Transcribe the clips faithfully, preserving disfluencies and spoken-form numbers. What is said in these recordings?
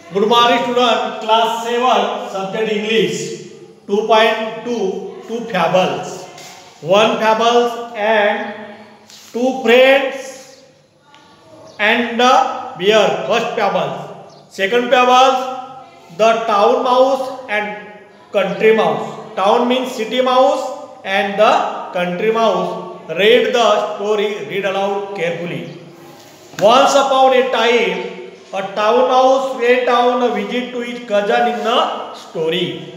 Good morning student, class seven, subject English, two point two, two fables. One fables and two friends and the bear. First fable. Second fable, the town mouse and country mouse. Town means city mouse and the country mouse. Read the story, read aloud carefully. Once upon a time, a town mouse went on a visit to his cousin in the story.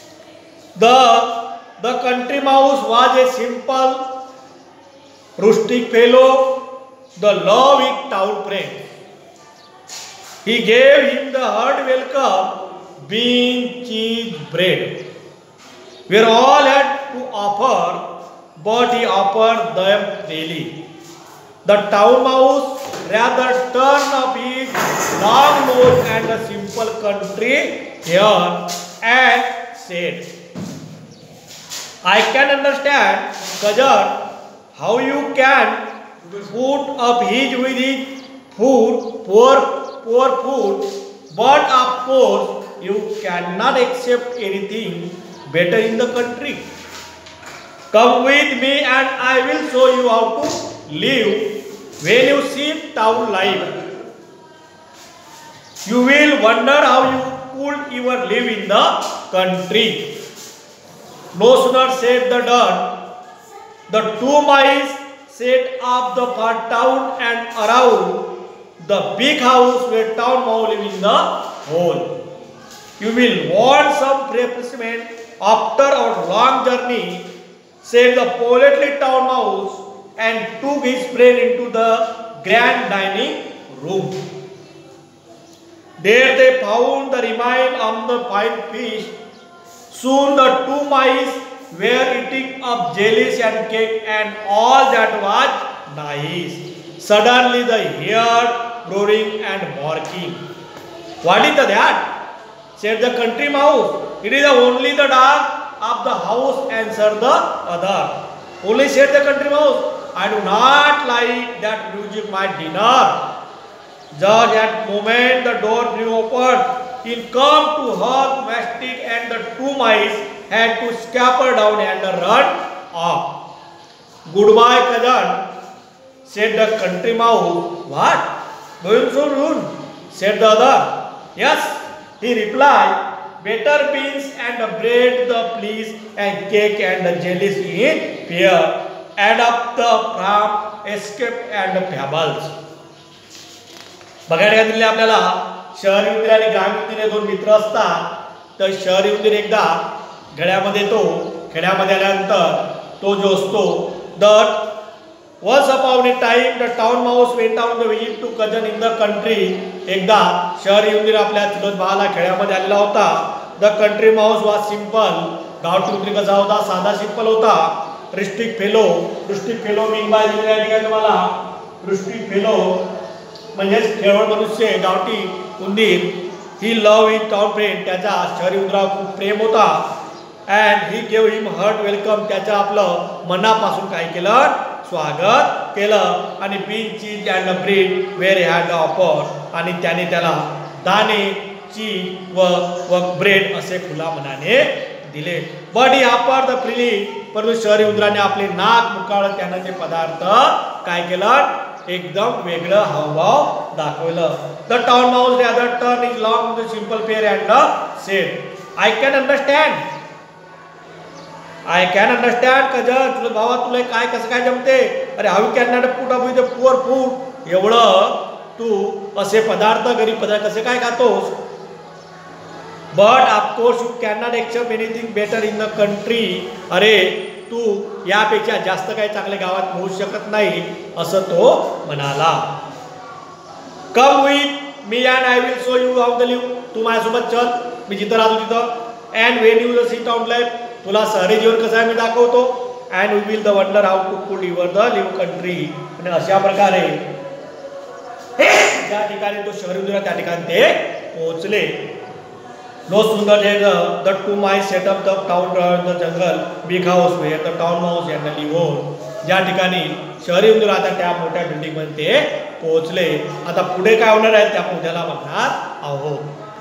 The, the country mouse was a simple, rustic fellow, the love with town friends. He gave him the hard welcome, bean, cheese, bread, where all had to offer, but he offered them freely. The town mouse rather turned up his long nose and a simple country air and said, I can understand, cousin, how you can put up his with his food, poor, poor food, but of course you cannot accept anything better in the country. Come with me and I will show you how to live. When you see town life, you will wonder how you could even live in the country. No sooner said than done. The two mice set up the far town and around the big house where town mouse live in the hole. You will want some refreshment after our long journey, said the politely town mouse, and took his friend into the grand dining room. There they found the remains of the fine fish. Soon the two mice were eating up jellies and cake and all that was nice. Suddenly they heard roaring and barking. What is that? Said the country mouse. It is only the dog of the house, answered the other. Only said the country mouse, I do not like that music my dinner. Just at moment the door blew open. In come to her domestic and the two mice had to scamper down and run off. Goodbye, cousin, said the country mouse. What? Going so rude? Said the other. Yes, he replied. Better beans and bread the please and cake and the jellies in pair. Add up the from escape and fables. बघा दिले आपल्याला शहरी उंदीर आणि ग्रामीण उंदीर हे दोन मित्र असतात. तर शहरी उंदीर एकदा खेड्यामध्ये येतो. खेड्यामध्ये आल्यानंतर तो जो असतो that once upon a time the town mouse went on the visit to cousin in the country. एकदा शहरी उंदीर आपल्या चुलत भावाला खेड्यामध्ये आलेला होता. The country mouse was simple. गावठी उंदीर कसा होता? साधा सिंपल होता. Rustic fellow, rustic fellow mean by दिलेला आहे का तुम्हाला? Rustic fellow म्हणजे खेळवळ मनुष्य, गावठी उंदीर. He loved his town friend. त्याचा शहरी उंदरावर खूप प्रेम होता. And he gave him heart welcome. त्याचं आपलं मनापासून काय केलं? स्वागत केलं. आणि bean, cheese and bread where he had offered. आणि त्याने त्याला दाणे, चीज व व ब्रेड असे खुला मनाने दिले. But he offered freely, परंतु शहरी उंदराने आपले नाक मुकाळं त्यानं ते पदार्थ काय केलं? एकदम वेगळं हावभाव दाखवलं. The town mouse rather turn is long the simple fare and said, I can understand, I can understand cousin, तुला भावा तुला काय कसं काय जमते? अरे how can not put up with poor food, एवढं तू असे पदार्थ गरीब पदार्थ कसे काय खातोस? But of course you can not except anything better in the country. अरे तू यापेक्षा जास्त काही चांगल्या गावात मिळू शकत नाही असं तो म्हणाला. Come with me and I will show you how the live. तू माझ्यासोबत चल, मी जिथं राहतो तिथं. And when you see town life, तुला शहरी जीवन कसं आहे मी दाखवतो. And we will the wonder how to could your the live country. आणि अशा प्रकारे ज्या ठिकाणी तो शहरी उंदीर त्या ठिकाणी ते पोहोचले. No sooner did the, the two mice set up the town in the jungle, big house where the town mouse and the live. ज्या ठिकाणी शहरी उंदीर आता त्या मोठ्या बिल्डिंग मध्ये पोहोचले. आता पुढे काय होणार आहे त्या आपण उद्याला बघणार आहोत.